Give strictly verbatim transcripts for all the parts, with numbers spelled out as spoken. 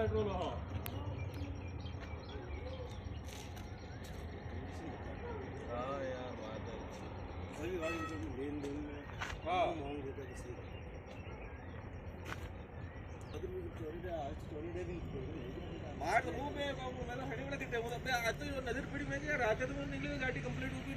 Mart वो मैं मैंने हड़ी बड़ा कितने वो अपने आज तो नजर पड़ी मैं क्या रात तो निकली गाड़ी कंप्लीट होगी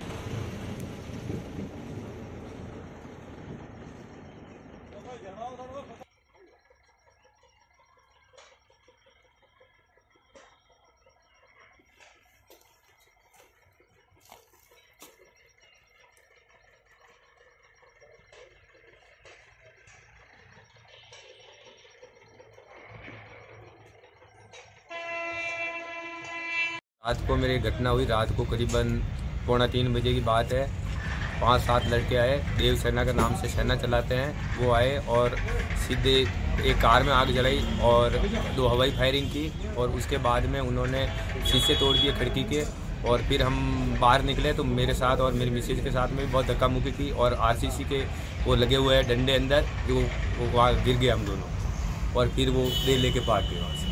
रात को मेरी घटना हुई। रात को करीबन पौना तीन बजे की बात है। पांच सात लड़के आए, देव सेना के नाम से सेना चलाते हैं। वो आए और सीधे एक कार में आग जलाई और दो हवाई फायरिंग की और उसके बाद में उन्होंने शीशे तोड़ दिए खिड़की के। और फिर हम बाहर निकले तो मेरे साथ और मेरी मिसेज के साथ में भी बहुत धक्का मुक्की की और आरसीसी के वो लगे हुए हैं डंडे अंदर, जो वहाँ गिर गए हम दोनों और फिर वो दे लेके भाग गए वहाँ से।